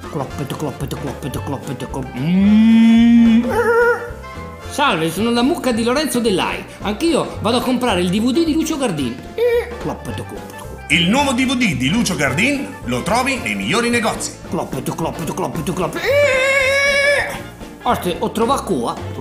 Cloppete, cloppete, cloppete, cloppete, Salve, sono la mucca di Lorenzo Dell'Ai. Anch'io vado a comprare il DVD di Lucio Gardin. Cloppete, cloppete. Il nuovo DVD di Lucio Gardin lo trovi nei migliori negozi. Cloppete, cloppete, cloppete, cloppete. Oste, ho trovato qua.